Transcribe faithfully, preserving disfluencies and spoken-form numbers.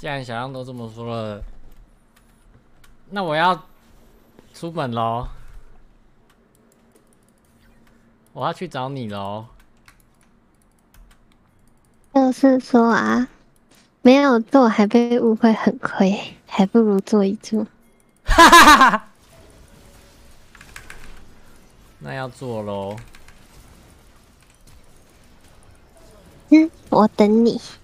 既然小样都这么说了，那我要出门喽，我要去找你喽。 就是说啊，没有做还被误会很亏，还不如做一做。 哈哈哈哈！那要做喽。 嗯，我等你。